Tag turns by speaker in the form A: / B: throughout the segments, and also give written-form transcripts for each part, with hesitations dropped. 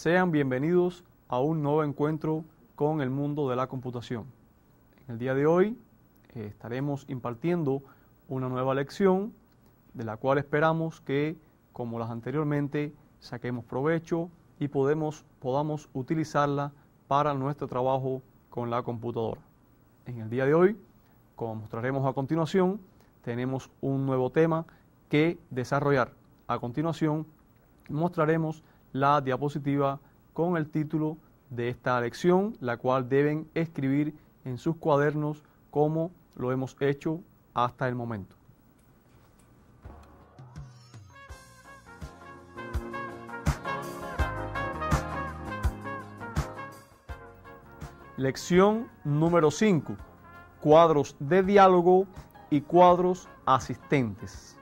A: Sean bienvenidos a un nuevo encuentro con el mundo de la computación. En el día de hoy estaremos impartiendo una nueva lección de la cual esperamos que, como las anteriormente, saquemos provecho y podamos utilizarla para nuestro trabajo con la computadora. En el día de hoy, como mostraremos a continuación, tenemos un nuevo tema que desarrollar. A continuación, mostraremos la diapositiva con el título de esta lección, la cual deben escribir en sus cuadernos como lo hemos hecho hasta el momento. Lección número 5. Cuadros de diálogo y cuadros asistentes.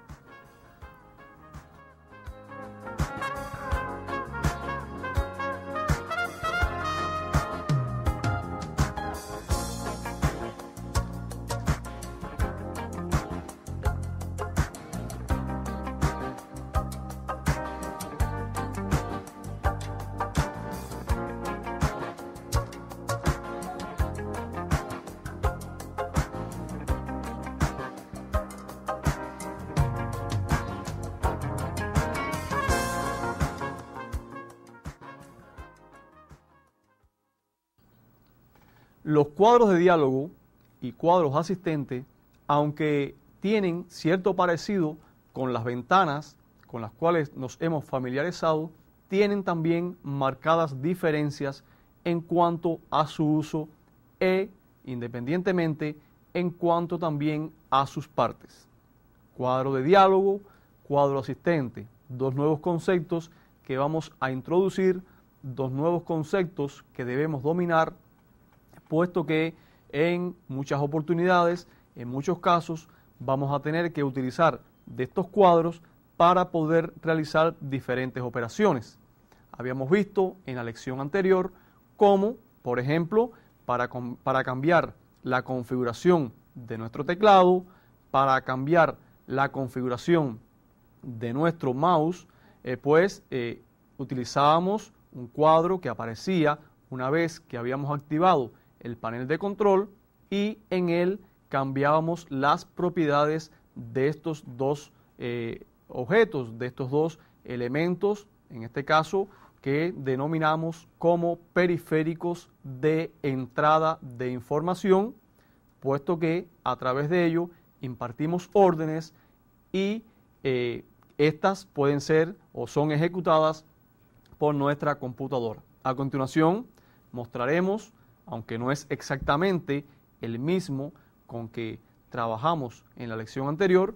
A: Los cuadros de diálogo y cuadros asistentes, aunque tienen cierto parecido con las ventanas con las cuales nos hemos familiarizado, tienen también marcadas diferencias en cuanto a su uso e, independientemente, en cuanto también a sus partes. Cuadro de diálogo, cuadro asistente, dos nuevos conceptos que vamos a introducir, dos nuevos conceptos que debemos dominar, puesto que en muchas oportunidades, en muchos casos, vamos a tener que utilizar de estos cuadros para poder realizar diferentes operaciones. Habíamos visto en la lección anterior cómo, por ejemplo, para cambiar la configuración de nuestro teclado, para cambiar la configuración de nuestro mouse, utilizábamos un cuadro que aparecía una vez que habíamos activado el panel de control y en él cambiábamos las propiedades de estos dos objetos, de estos dos elementos, en este caso que denominamos como periféricos de entrada de información, puesto que a través de ello impartimos órdenes y estas pueden ser o son ejecutadas por nuestra computadora. A continuación mostraremos, aunque no es exactamente el mismo con que trabajamos en la lección anterior,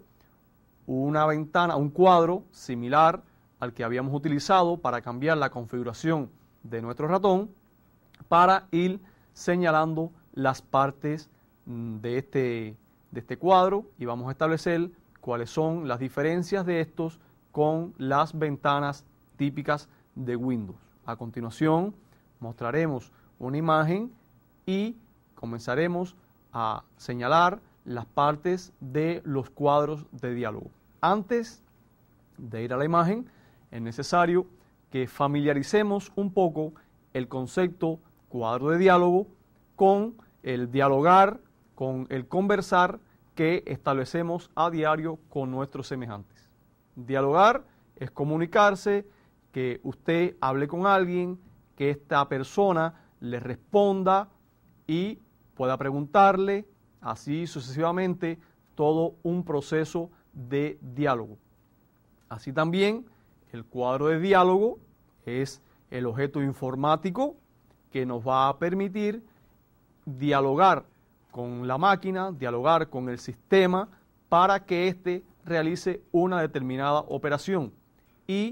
A: una ventana, un cuadro similar al que habíamos utilizado para cambiar la configuración de nuestro ratón, para ir señalando las partes de este cuadro y vamos a establecer cuáles son las diferencias de estos con las ventanas típicas de Windows. A continuación mostraremos una imagen y comenzaremos a señalar las partes de los cuadros de diálogo. Antes de ir a la imagen, es necesario que familiaricemos un poco el concepto cuadro de diálogo con el dialogar, con el conversar que establecemos a diario con nuestros semejantes. Dialogar es comunicarse, que usted hable con alguien, que esta persona le responda y pueda preguntarle, así sucesivamente, todo un proceso de diálogo. Así también, el cuadro de diálogo es el objeto informático que nos va a permitir dialogar con la máquina, dialogar con el sistema para que éste realice una determinada operación y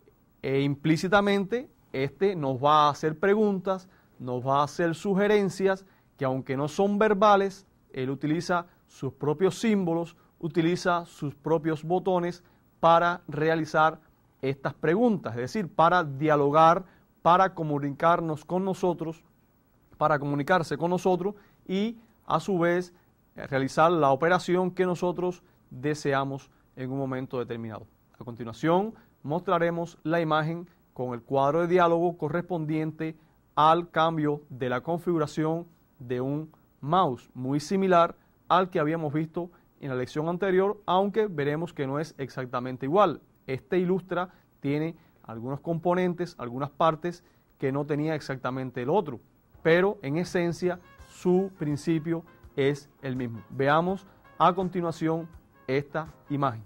A: implícitamente éste nos va a hacer preguntas, nos va a hacer sugerencias que aunque no son verbales, él utiliza sus propios símbolos, utiliza sus propios botones para realizar estas preguntas, es decir, para dialogar, para comunicarnos con nosotros, para comunicarse con nosotros y a su vez realizar la operación que nosotros deseamos en un momento determinado. A continuación mostraremos la imagen con el cuadro de diálogo correspondiente al cambio de la configuración de un mouse, muy similar al que habíamos visto en la lección anterior, aunque veremos que no es exactamente igual. Este ilustra tiene algunos componentes, algunas partes que no tenía exactamente el otro, pero en esencia su principio es el mismo. Veamos a continuación esta imagen.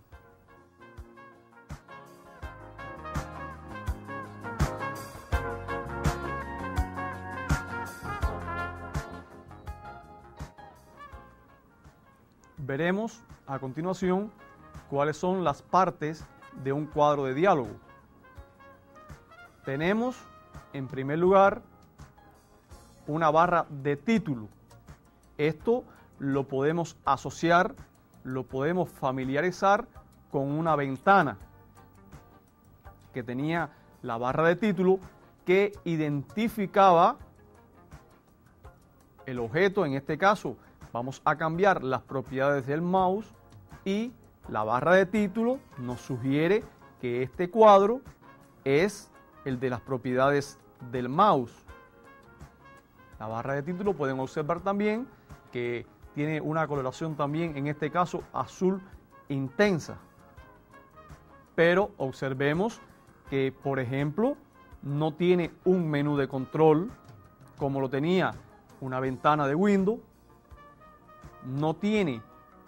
A: Veremos a continuación cuáles son las partes de un cuadro de diálogo. Tenemos, en primer lugar, una barra de título. Esto lo podemos asociar, lo podemos familiarizar con una ventana que tenía la barra de título que identificaba el objeto. En este caso vamos a cambiar las propiedades del mouse y la barra de título nos sugiere que este cuadro es el de las propiedades del mouse. La barra de título pueden observar también que tiene una coloración también, en este caso azul intensa. Pero observemos que, por ejemplo, no tiene un menú de control como lo tenía una ventana de Windows. No tiene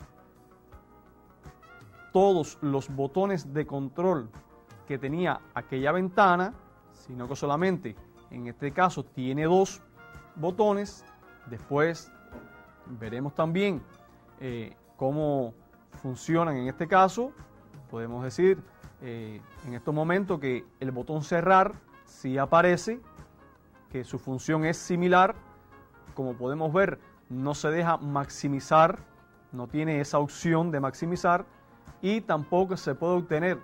A: todos los botones de control que tenía aquella ventana, sino que solamente en este caso tiene 2 botones. Después veremos también cómo funcionan en este caso. Podemos decir en estos momentos que el botón cerrar sí aparece, que su función es similar. Como podemos ver, no se deja maximizar, no tiene esa opción de maximizar, y tampoco se puede obtener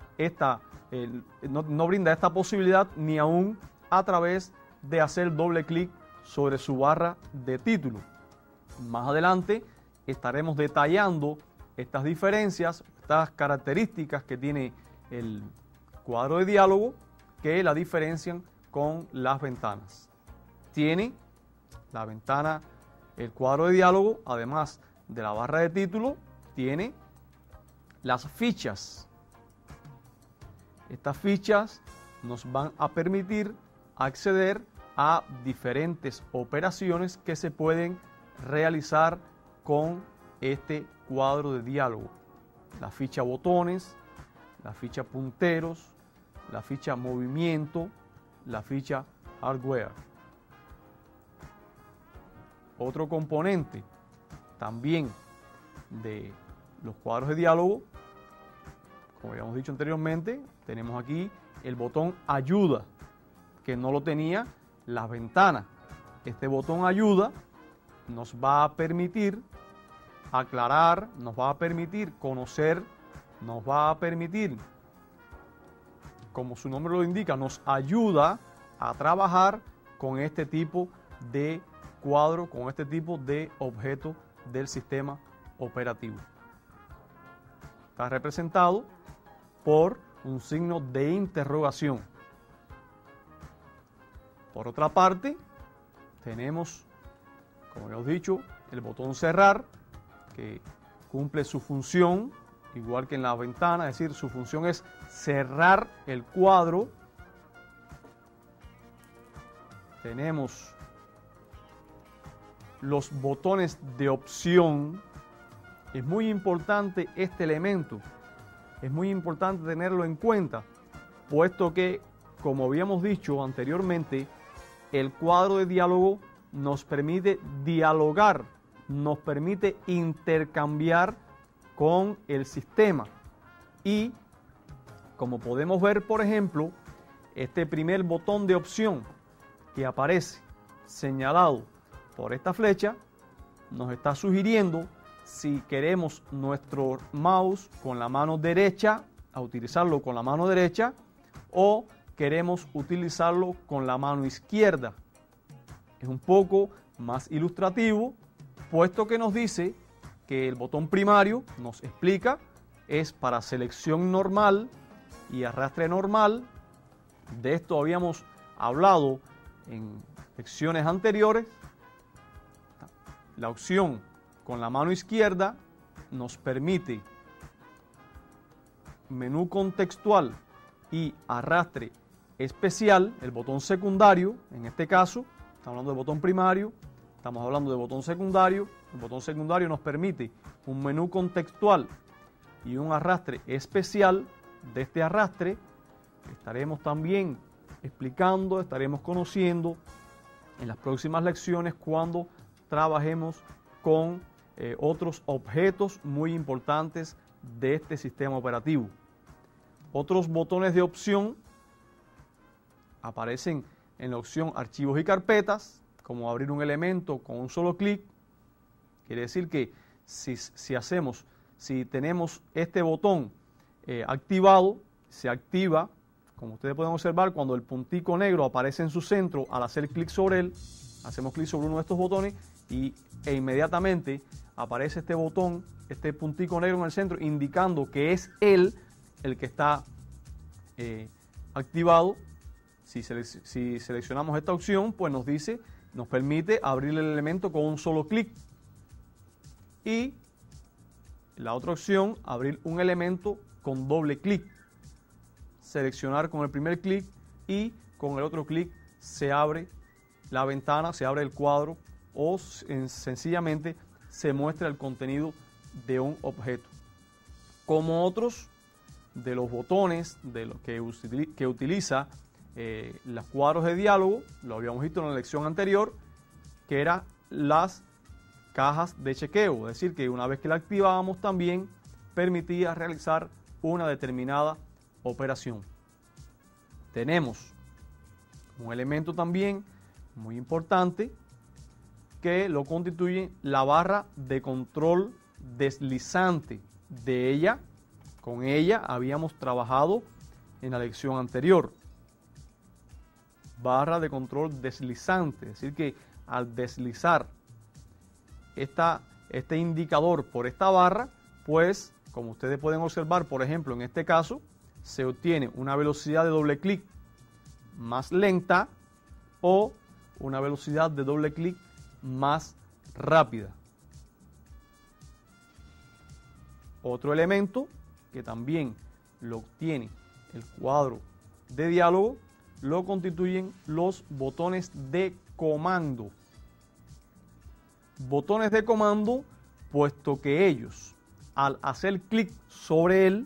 A: no brinda esta posibilidad ni aún a través de hacer doble clic sobre su barra de título. Más adelante estaremos detallando estas diferencias, estas características que tiene el cuadro de diálogo que la diferencian con las ventanas. Tiene la ventana, el cuadro de diálogo, además de la barra de título, tiene las fichas. Estas fichas nos van a permitir acceder a diferentes operaciones que se pueden realizar con este cuadro de diálogo. La ficha botones, la ficha punteros, la ficha movimiento, la ficha hardware. Otro componente también de los cuadros de diálogo, como habíamos dicho anteriormente, tenemos aquí el botón ayuda, que no lo tenía las ventanas. Este botón ayuda nos va a permitir aclarar, nos va a permitir conocer, nos va a permitir, como su nombre lo indica, nos ayuda a trabajar con este tipo de cuadro, con este tipo de objeto del sistema operativo. Está representado por un signo de interrogación. Por otra parte, tenemos, como hemos dicho, el botón cerrar, que cumple su función igual que en la ventana, es decir, su función es cerrar el cuadro. Tenemos los botones de opción. Es muy importante este elemento, es muy importante tenerlo en cuenta, puesto que, como habíamos dicho anteriormente, el cuadro de diálogo nos permite dialogar, nos permite intercambiar con el sistema. Y como podemos ver, por ejemplo, este primer botón de opción que aparece señalado por esta flecha nos está sugiriendo si queremos nuestro mouse con la mano derecha, a utilizarlo con la mano derecha, o queremos utilizarlo con la mano izquierda. Es un poco más ilustrativo, puesto que nos dice que el botón primario, nos explica, es para selección normal y arrastre normal, De esto habíamos hablado en lecciones anteriores. La opción con la mano izquierda nos permite menú contextual y arrastre especial, el botón secundario, en este caso, estamos hablando de botón primario, estamos hablando de botón secundario. El botón secundario nos permite un menú contextual y un arrastre especial. De este arrastre estaremos también explicando, estaremos conociendo en las próximas lecciones cuando trabajemos con otros objetos muy importantes de este sistema operativo. Otros botones de opción aparecen en la opción archivos y carpetas, como abrir un elemento con un solo clic. Quiere decir que si tenemos este botón activado, se activa, como ustedes pueden observar, cuando el puntico negro aparece en su centro. Al hacer clic sobre él, hacemos clic sobre uno de estos botones e inmediatamente aparece este botón, este puntico negro en el centro, indicando que es él el que está activado. Si seleccionamos esta opción, pues nos permite abrir el elemento con un solo clic. Y la otra opción, abrir un elemento con doble clic. Seleccionar con el primer clic y con el otro clic se abre la ventana, se abre el cuadro o sencillamente se muestra el contenido de un objeto. Como otros de los botones de lo que utiliza los cuadros de diálogo, lo habíamos visto en la lección anterior, que eran las cajas de chequeo, es decir, que una vez que la activábamos también permitía realizar una determinada operación. Tenemos un elemento también muy importante que lo constituye la barra de control deslizante. Con ella habíamos trabajado en la lección anterior. Barra de control deslizante, es decir que al deslizar este indicador por esta barra, pues como ustedes pueden observar, por ejemplo, en este caso, se obtiene una velocidad de doble clic más lenta o una velocidad de doble clic más rápida. Otro elemento que también lo obtiene el cuadro de diálogo lo constituyen los botones de comando. Botones de comando, puesto que ellos, al hacer clic sobre él,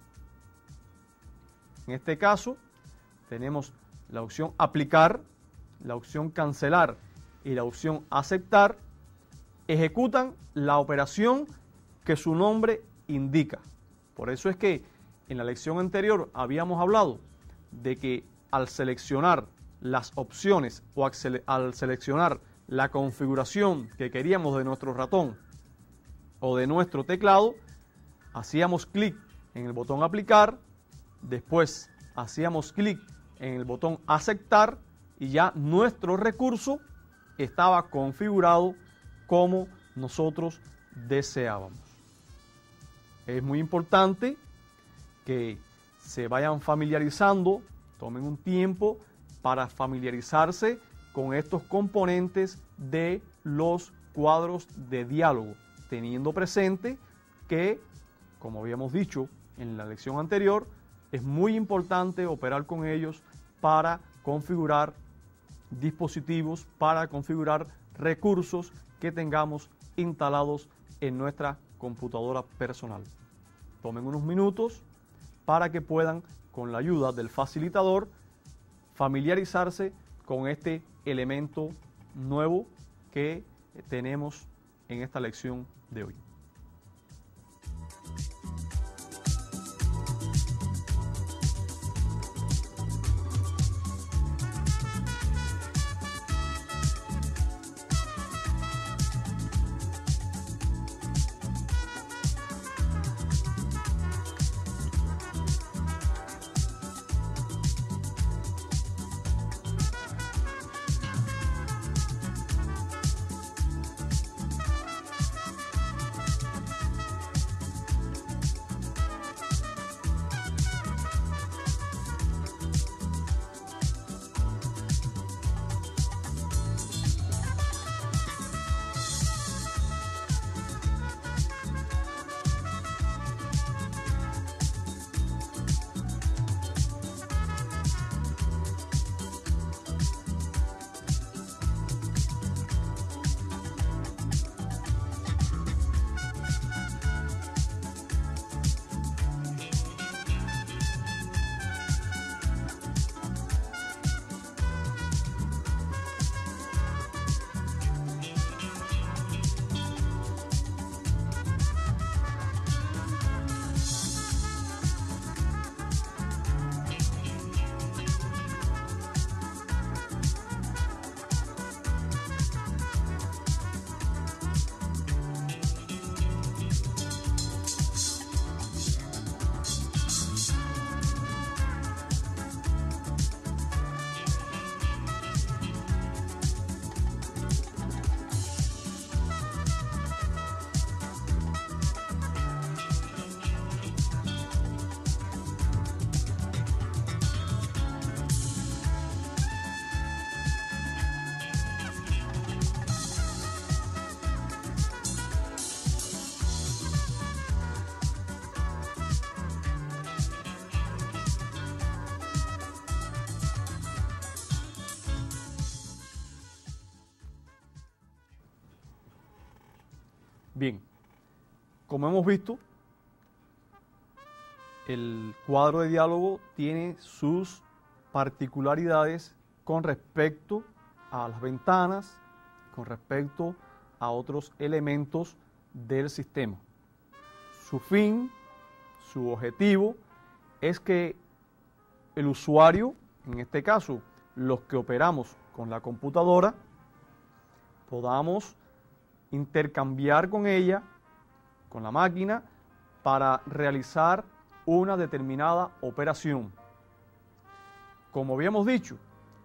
A: en este caso, tenemos la opción aplicar, la opción cancelar y la opción aceptar, ejecutan la operación que su nombre indica. Por eso es que en la lección anterior habíamos hablado de que al seleccionar las opciones o al seleccionar la configuración que queríamos de nuestro ratón o de nuestro teclado, hacíamos clic en el botón aplicar, después hacíamos clic en el botón aceptar y ya nuestro recurso estaba configurado como nosotros deseábamos. Es muy importante que se vayan familiarizando, tomen un tiempo para familiarizarse con estos componentes de los cuadros de diálogo, teniendo presente que, como habíamos dicho en la lección anterior, es muy importante operar con ellos para configurar dispositivos, para configurar recursos que tengamos instalados en nuestra computadora personal. Tomen unos minutos para que puedan, con la ayuda del facilitador, familiarizarse con este elemento nuevo que tenemos en esta lección de hoy. Bien, como hemos visto, el cuadro de diálogo tiene sus particularidades con respecto a las ventanas, con respecto a otros elementos del sistema. Su fin, su objetivo, es que el usuario, en este caso los que operamos con la computadora, podamos intercambiar con ella, con la máquina, para realizar una determinada operación. Como habíamos dicho,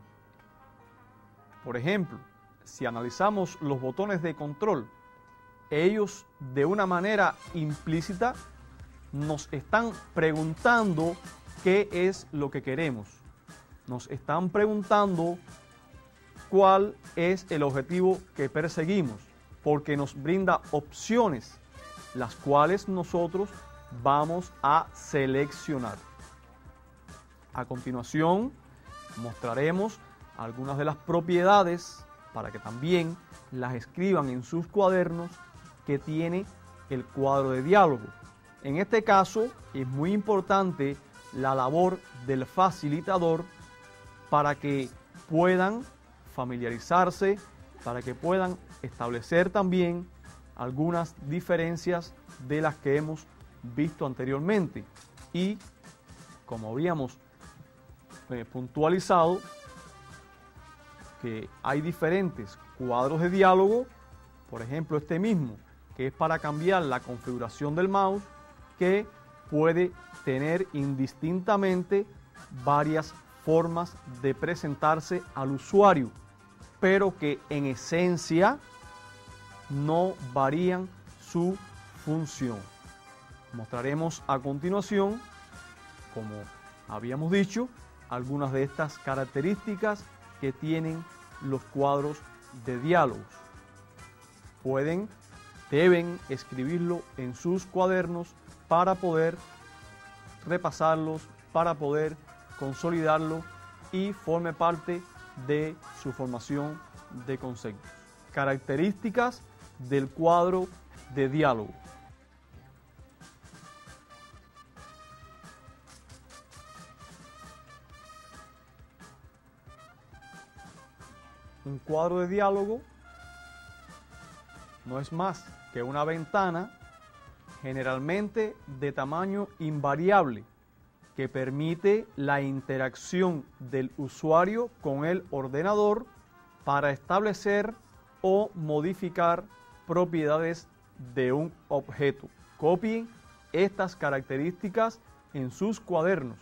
A: por ejemplo, si analizamos los botones de control, ellos de una manera implícita nos están preguntando qué es lo que queremos. Nos están preguntando cuál es el objetivo que perseguimos, porque nos brinda opciones, las cuales nosotros vamos a seleccionar. A continuación, mostraremos algunas de las propiedades para que también las escriban en sus cuadernos que tiene el cuadro de diálogo. En este caso, es muy importante la labor del facilitador para que puedan familiarizarse, para que puedan establecer también algunas diferencias de las que hemos visto anteriormente. Y como habíamos puntualizado, que hay diferentes cuadros de diálogo, por ejemplo este mismo, que es para cambiar la configuración del mouse, que puede tener indistintamente varias formas de presentarse al usuario, pero que en esencia no varían su función. Mostraremos a continuación, como habíamos dicho, algunas de estas características que tienen los cuadros de diálogos. Deben escribirlo en sus cuadernos para poder repasarlos, para poder consolidarlo y forme parte de su formación de conceptos. Características del cuadro de diálogo. Un cuadro de diálogo no es más que una ventana, generalmente de tamaño invariable, que permite la interacción del usuario con el ordenador para establecer o modificar propiedades de un objeto. Copien estas características en sus cuadernos.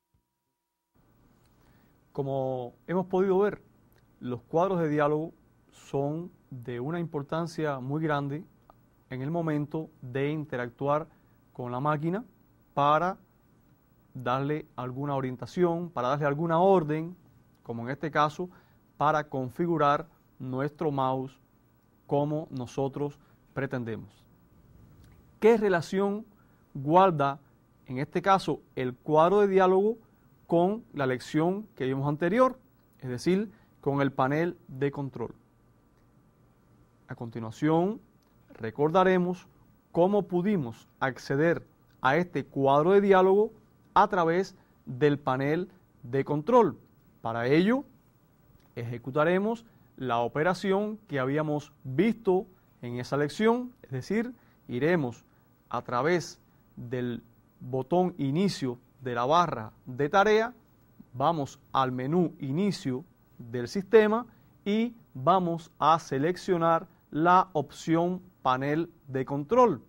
A: Como hemos podido ver, los cuadros de diálogo son de una importancia muy grande en el momento de interactuar con la máquina para darle alguna orientación, para darle alguna orden, como en este caso, para configurar nuestro mouse como nosotros pretendemos. ¿Qué relación guarda, en este caso, el cuadro de diálogo con la lección que vimos anterior? Es decir, con el panel de control. A continuación, recordaremos cómo pudimos acceder a este cuadro de diálogo a través del panel de control. Para ello, ejecutaremos la operación que habíamos visto en esa lección, es decir, iremos a través del botón inicio de la barra de tarea, vamos al menú inicio del sistema y vamos a seleccionar la opción panel de control.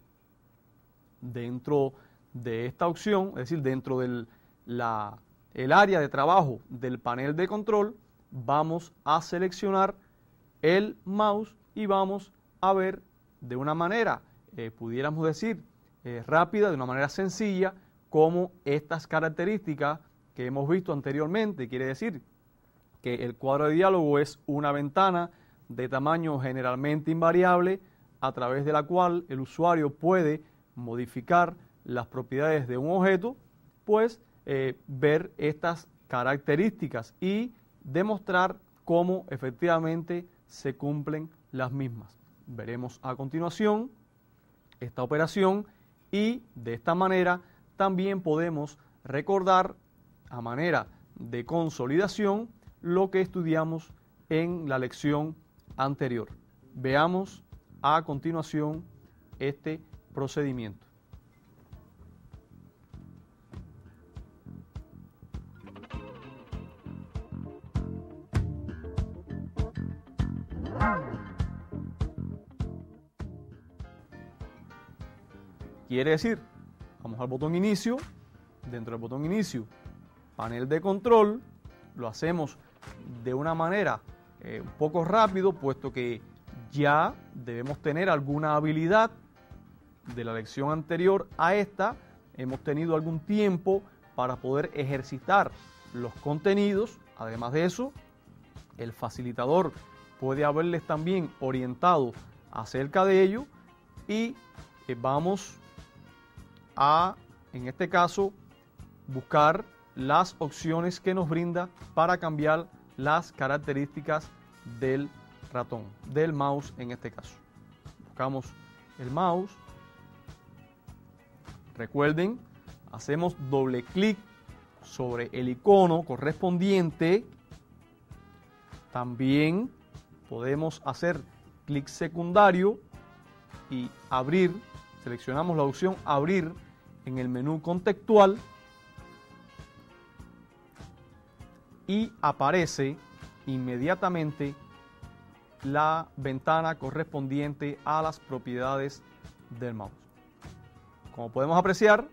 A: Dentro de esta opción, es decir, dentro del área de trabajo del panel de control, vamos a seleccionar el mouse y vamos a ver de una manera, pudiéramos decir, rápida, de una manera sencilla, cómo estas características que hemos visto anteriormente, quiere decir que el cuadro de diálogo es una ventana de tamaño generalmente invariable a través de la cual el usuario puede modificar las propiedades de un objeto, pues ver estas características y demostrar cómo efectivamente se cumplen las mismas. Veremos a continuación esta operación y de esta manera también podemos recordar a manera de consolidación lo que estudiamos en la lección anterior. Veamos a continuación este procedimiento. Quiere decir, vamos al botón inicio, dentro del botón inicio, panel de control, lo hacemos de una manera un poco rápido, puesto que ya debemos tener alguna habilidad de la lección anterior a esta, hemos tenido algún tiempo para poder ejercitar los contenidos. Además de eso, el facilitador puede haberles también orientado acerca de ello y vamos a, en este caso, buscar las opciones que nos brinda para cambiar las características del ratón, del mouse en este caso. Buscamos el mouse. Recuerden, hacemos doble clic sobre el icono correspondiente. También podemos hacer clic secundario y abrir, seleccionamos la opción abrir en el menú contextual y aparece inmediatamente la ventana correspondiente a las propiedades del mouse. Como podemos apreciar,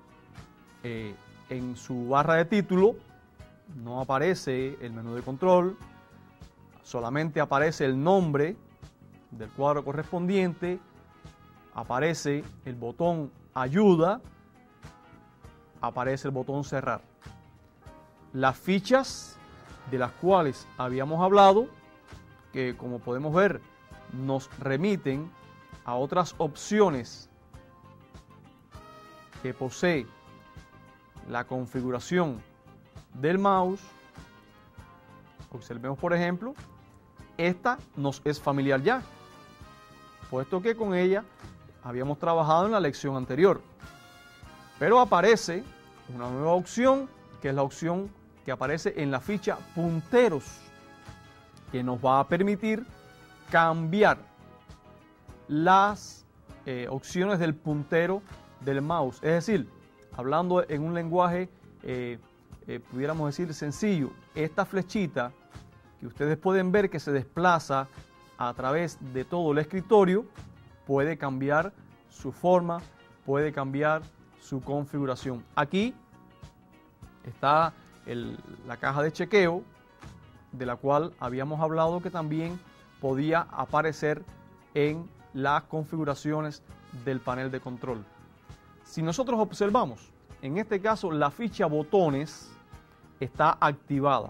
A: en su barra de título no aparece el menú de control, solamente aparece el nombre del cuadro correspondiente, aparece el botón ayuda, aparece el botón cerrar. Las fichas de las cuales habíamos hablado, que como podemos ver nos remiten a otras opciones que posee la configuración del mouse. Observemos, por ejemplo, esta nos es familiar ya, puesto que con ella habíamos trabajado en la lección anterior. Pero aparece una nueva opción, que es la opción que aparece en la ficha punteros, que nos va a permitir cambiar las opciones del puntero del mouse. Es decir, hablando en un lenguaje, pudiéramos decir sencillo, esta flechita que ustedes pueden ver que se desplaza a través de todo el escritorio, puede cambiar su forma, puede cambiar su configuración. Aquí está la caja de chequeo, de la cual habíamos hablado que también podía aparecer en las configuraciones del panel de control. Si nosotros observamos, en este caso la ficha botones está activada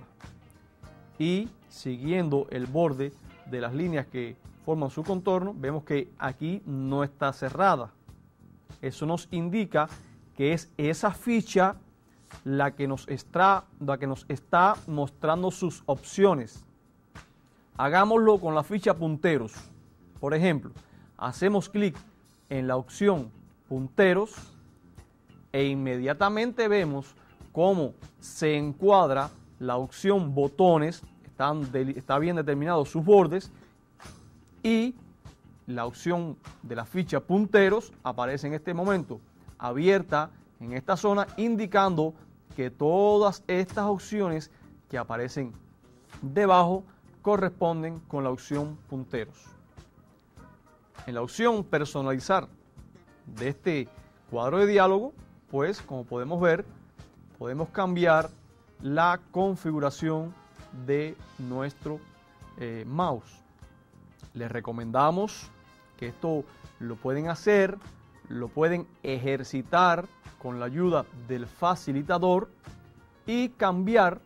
A: y siguiendo el borde de las líneas que forman su contorno, vemos que aquí no está cerrada. Eso nos indica que es esa ficha la que nos está mostrando sus opciones. Hagámoslo con la ficha punteros. Por ejemplo, hacemos clic en la opción punteros e inmediatamente vemos cómo se encuadra la opción botones, está bien determinados sus bordes, y la opción de la ficha punteros aparece en este momento abierta en esta zona, indicando que todas estas opciones que aparecen debajo corresponden con la opción punteros. En la opción personalizar de este cuadro de diálogo, pues como podemos ver, podemos cambiar la configuración de nuestro mouse. Les recomendamos que esto lo pueden hacer, lo pueden ejercitar con la ayuda del facilitador y cambiar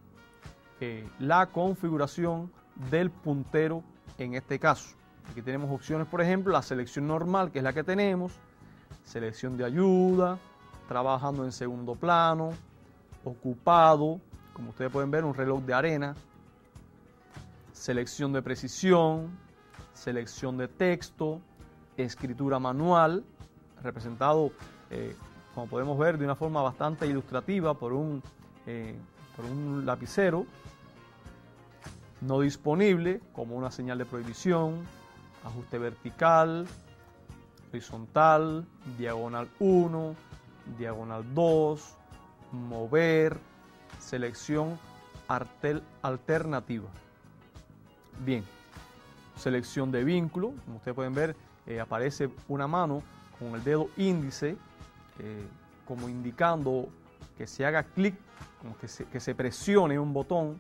A: la configuración del puntero en este caso. Aquí tenemos opciones, por ejemplo, la selección normal, que es la que tenemos, selección de ayuda, trabajando en segundo plano, ocupado, como ustedes pueden ver, un reloj de arena, selección de precisión, selección de texto, escritura manual, representado, como podemos ver, de una forma bastante ilustrativa por un lapicero, no disponible, como una señal de prohibición, ajuste vertical, horizontal, diagonal 1, diagonal 2, mover, selección alternativa. Bien, selección de vínculo, como ustedes pueden ver, aparece una mano con el dedo índice, como indicando que se haga clic, como que se presione un botón,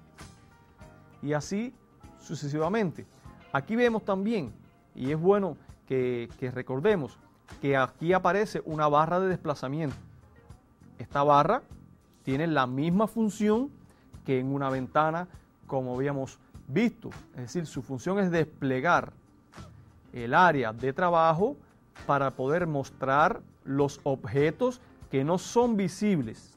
A: y así sucesivamente. Aquí vemos también, y es bueno que recordemos, que aquí aparece una barra de desplazamiento. Esta barra tiene la misma función que en una ventana, como habíamos visto. Es decir, su función es desplegar el área de trabajo para poder mostrar los objetos que no son visibles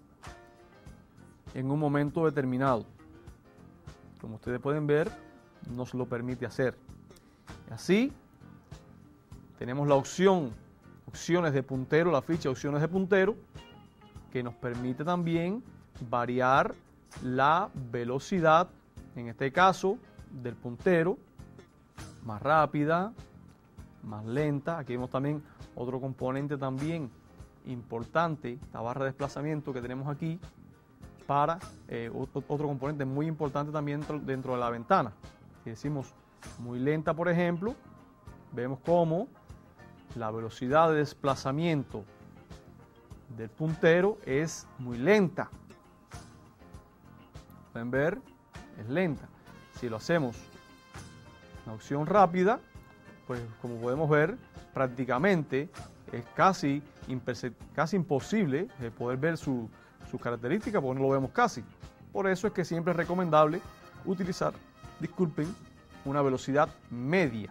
A: en un momento determinado. Como ustedes pueden ver, nos lo permite hacer. Así, tenemos la opciones de puntero, la ficha opciones de puntero, que nos permite también variar la velocidad, en este caso, del puntero, más rápida, más lenta. Aquí vemos también otro componente también importante, la barra de desplazamiento que tenemos aquí, para otro componente muy importante también dentro de la ventana. Si decimos muy lenta, por ejemplo, vemos cómo la velocidad de desplazamiento del puntero es muy lenta. Pueden ver, es lenta. Si lo hacemos en opción rápida, pues como podemos ver, prácticamente es casi imposible poder ver su característica, porque no lo vemos casi. Por eso es que siempre es recomendable utilizar, una velocidad media.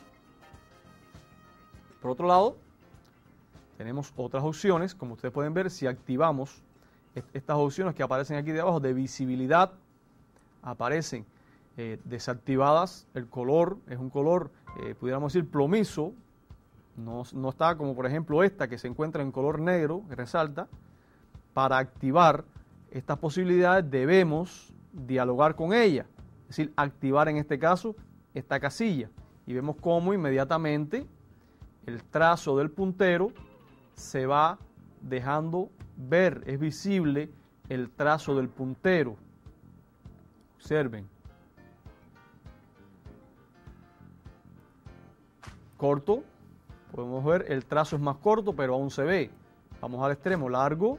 A: Por otro lado, tenemos otras opciones, como ustedes pueden ver, si activamos estas opciones que aparecen aquí debajo de visibilidad, aparecen desactivadas. El color es un color, pudiéramos decir, plomizo, no está como por ejemplo esta que se encuentra en color negro, que resalta. Para activar estas posibilidades debemos dialogar con ella, es decir, activar en este caso esta casilla, y vemos cómo inmediatamente el trazo del puntero se va dejando ver, es visible el trazo del puntero. Observen. Corto, podemos ver el trazo es más corto, pero aún se ve. Vamos al extremo, largo.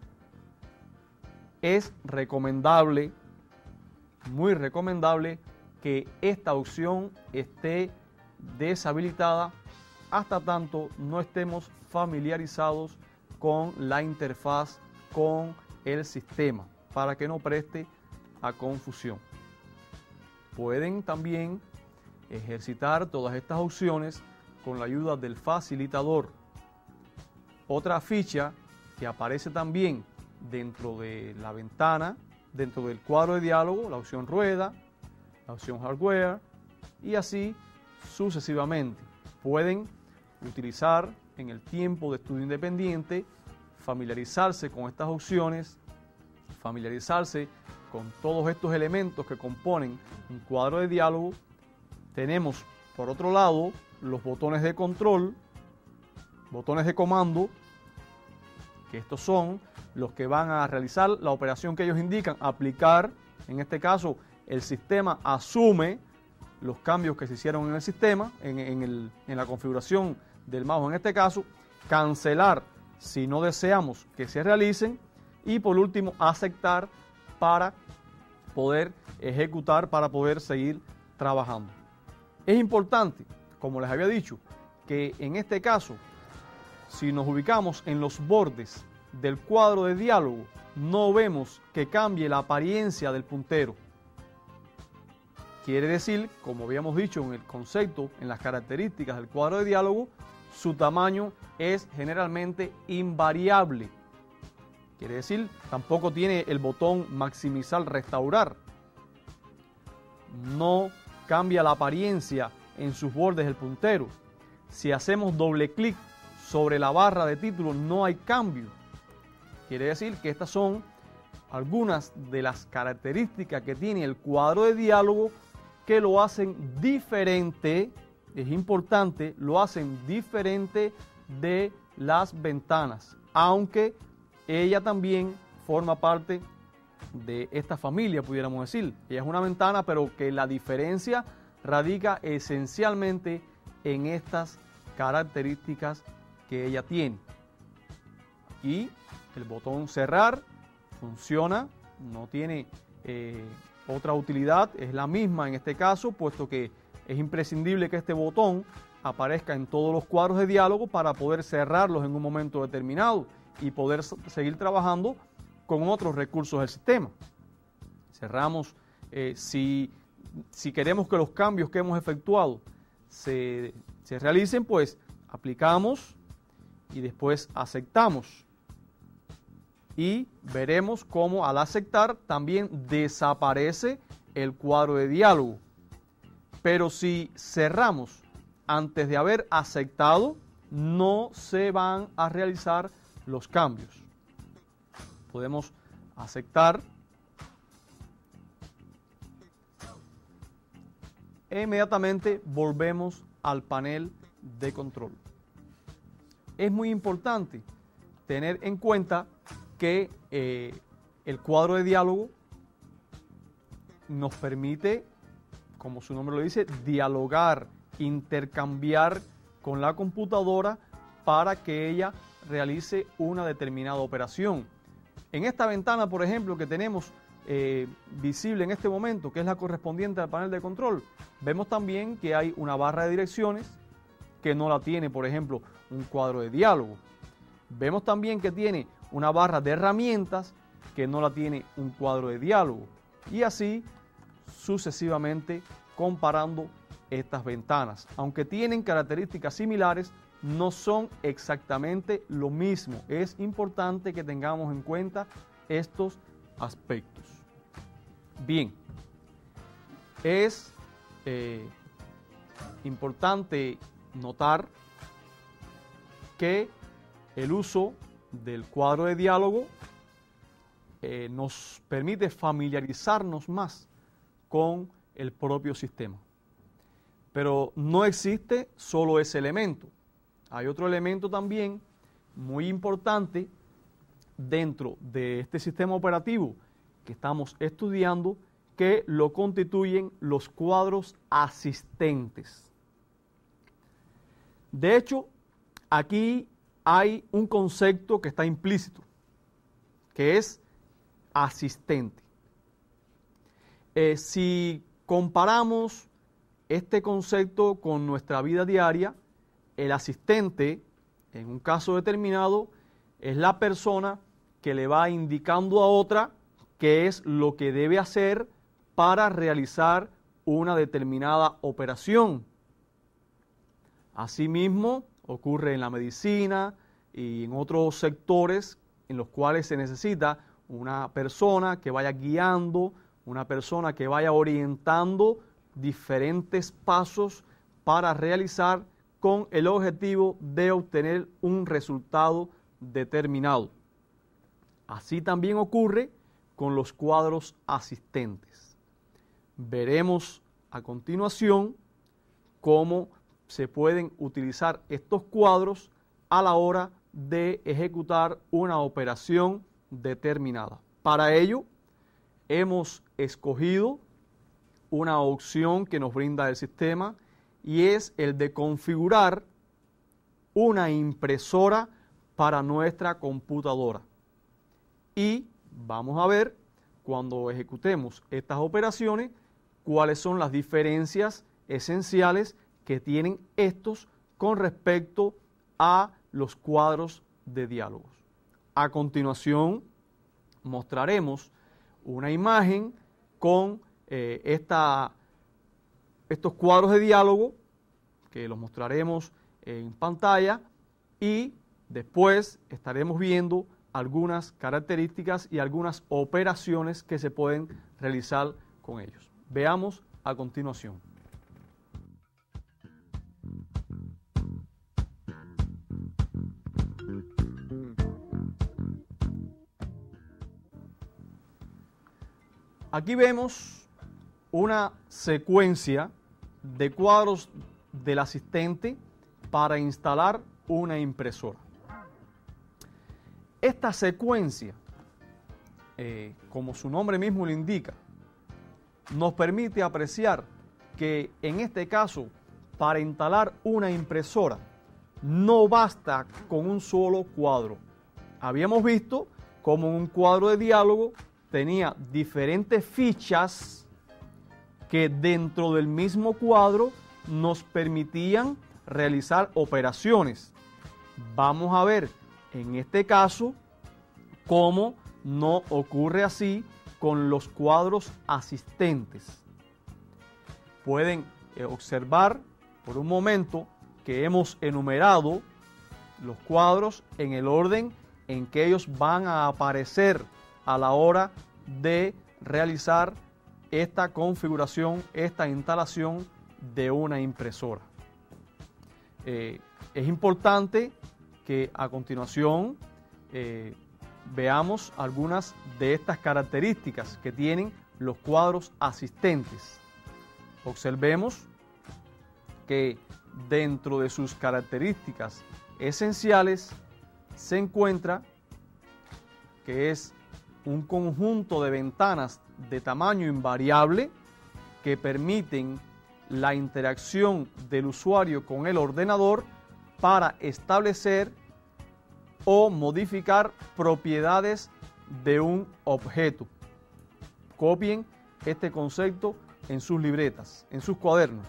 A: Es recomendable, muy recomendable, que esta opción esté deshabilitada hasta tanto no estemos familiarizados con la interfaz, con el sistema, para que no preste a confusión. Pueden también ejercitar todas estas opciones con la ayuda del facilitador. Otra ficha que aparece también dentro de la ventana, dentro del cuadro de diálogo, la opción rueda, la opción hardware y así sucesivamente. Pueden utilizar en el tiempo de estudio independiente, familiarizarse con estas opciones, familiarizarse con todos estos elementos que componen un cuadro de diálogo. Tenemos por otro lado los botones de control, botones de comando, que estos son los que van a realizar la operación que ellos indican, aplicar. En este caso, el sistema asume los cambios que se hicieron en el sistema, en la configuración del mouse en este caso, cancelar si no deseamos que se realicen y por último aceptar para poder ejecutar, para poder seguir trabajando. Es importante, como les había dicho, que en este caso, si nos ubicamos en los bordes del cuadro de diálogo, no vemos que cambie la apariencia del puntero. Quiere decir, como habíamos dicho en el concepto, en las características del cuadro de diálogo, su tamaño es generalmente invariable. Quiere decir, tampoco tiene el botón maximizar, restaurar. No cambia la apariencia en sus bordes del puntero. Si hacemos doble clic sobre la barra de título, no hay cambio. Quiere decir que estas son algunas de las características que tiene el cuadro de diálogo que lo hacen diferente, es importante, lo hacen diferente de las ventanas, aunque ella también forma parte de esta familia, pudiéramos decir. Ella es una ventana, pero que la diferencia radica esencialmente en estas características que ella tiene. Y el botón cerrar funciona, no tiene otra utilidad, es la misma en este caso, puesto que es imprescindible que este botón aparezca en todos los cuadros de diálogo para poder cerrarlos en un momento determinado y poder seguir trabajando con otros recursos del sistema. Cerramos, si queremos que los cambios que hemos efectuado se realicen, pues aplicamos y después aceptamos. Y veremos cómo al aceptar también desaparece el cuadro de diálogo. Pero si cerramos antes de haber aceptado, no se van a realizar los cambios. Podemos aceptar e inmediatamente volvemos al panel de control. Es muy importante tener en cuenta que el cuadro de diálogo nos permite, como su nombre lo dice, dialogar, intercambiar con la computadora para que ella realice una determinada operación. En esta ventana, por ejemplo, que tenemos visible en este momento, que es la correspondiente al panel de control, vemos también que hay una barra de direcciones que no la tiene, por ejemplo, un cuadro de diálogo. Vemos también que tiene una barra de herramientas que no la tiene un cuadro de diálogo. Y así sucesivamente comparando estas ventanas. Aunque tienen características similares, no son exactamente lo mismo. Es importante que tengamos en cuenta estos aspectos. Bien, es importante notar que el uso del cuadro de diálogo nos permite familiarizarnos más con el propio sistema. Pero no existe solo ese elemento. Hay otro elemento también muy importante dentro de este sistema operativo que estamos estudiando, que lo constituyen los cuadros asistentes. De hecho, aquí hay un concepto que está implícito, que es asistente. Si comparamos este concepto con nuestra vida diaria, el asistente, en un caso determinado, es la persona que le va indicando a otra qué es lo que debe hacer para realizar una determinada operación. Asimismo, ocurre en la medicina y en otros sectores en los cuales se necesita una persona que vaya guiando, una persona que vaya orientando diferentes pasos para realizar con el objetivo de obtener un resultado determinado. Así también ocurre con los cuadros asistentes. Veremos a continuación cómo se pueden utilizar estos cuadros a la hora de ejecutar una operación determinada. Para ello, hemos escogido una opción que nos brinda el sistema y es el de configurar una impresora para nuestra computadora. Y vamos a ver, cuando ejecutemos estas operaciones, cuáles son las diferencias esenciales que tienen estos con respecto a los cuadros de diálogos. A continuación, mostraremos una imagen con estos cuadros de diálogo, que los mostraremos en pantalla, y después estaremos viendo algunas características y algunas operaciones que se pueden realizar con ellos. Veamos a continuación. Aquí vemos una secuencia de cuadros del asistente para instalar una impresora. Esta secuencia, como su nombre mismo lo indica, nos permite apreciar que en este caso, para instalar una impresora, no basta con un solo cuadro. Habíamos visto cómo en un cuadro de diálogo tenía diferentes fichas que dentro del mismo cuadro nos permitían realizar operaciones. Vamos a ver en este caso cómo no ocurre así con los cuadros asistentes. Pueden observar por un momento que hemos enumerado los cuadros en el orden en que ellos van a aparecer a la hora de realizar esta configuración, esta instalación de una impresora. Es importante que a continuación veamos algunas de estas características que tienen los cuadros asistentes. Observemos que dentro de sus características esenciales se encuentra que es un conjunto de ventanas de tamaño invariable que permiten la interacción del usuario con el ordenador para establecer o modificar propiedades de un objeto. Copien este concepto en sus libretas, en sus cuadernos.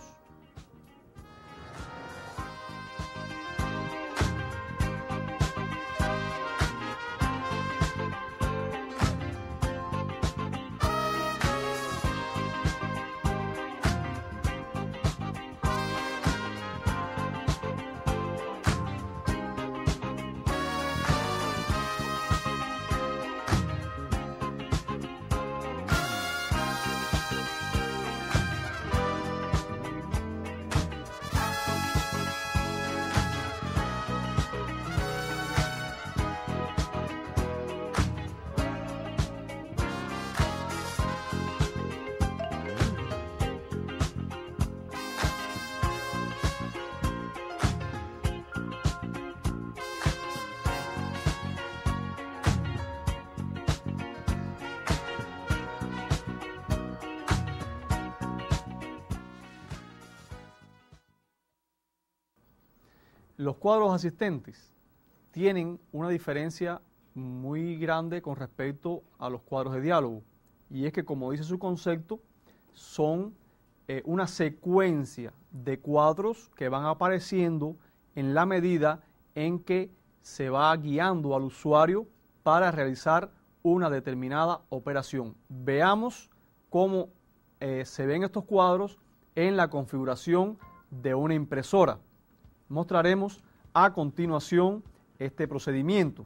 A: Los cuadros asistentes tienen una diferencia muy grande con respecto a los cuadros de diálogo, y es que, como dice su concepto, son una secuencia de cuadros que van apareciendo en la medida en que se va guiando al usuario para realizar una determinada operación. Veamos cómo se ven estos cuadros en la configuración de una impresora. Mostraremos a continuación este procedimiento.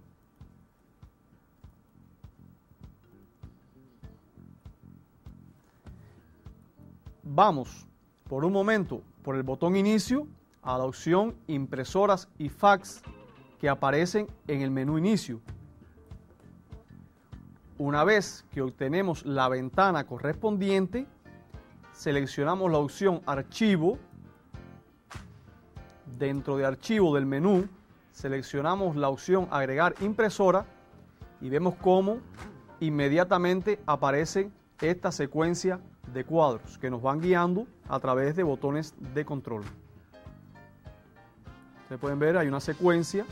A: Vamos por un momento por el botón inicio a la opción impresoras y fax que aparecen en el menú inicio. Una vez que obtenemos la ventana correspondiente, seleccionamos la opción archivo. Dentro de archivo del menú seleccionamos la opción agregar impresora y vemos cómo inmediatamente aparece esta secuencia de cuadros que nos van guiando a través de botones de control. Ustedes pueden ver, hay una secuencia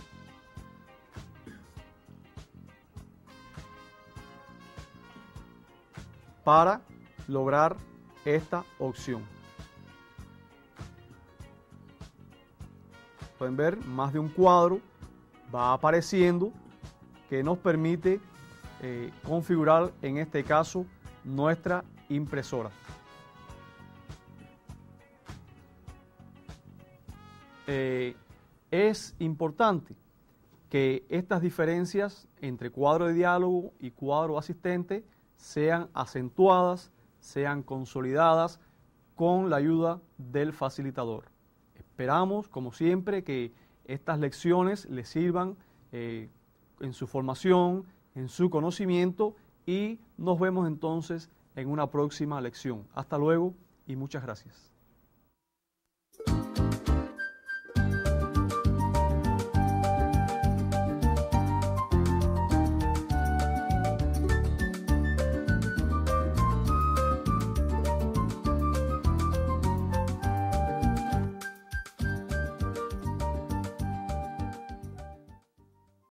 A: para lograr esta opción. Pueden ver, más de un cuadro va apareciendo que nos permite configurar, en este caso, nuestra impresora. Es importante que estas diferencias entre cuadro de diálogo y cuadro asistente sean acentuadas, sean consolidadas con la ayuda del facilitador. Esperamos, como siempre, que estas lecciones les sirvan en su formación, en su conocimiento, y nos vemos entonces en una próxima lección. Hasta luego y muchas gracias.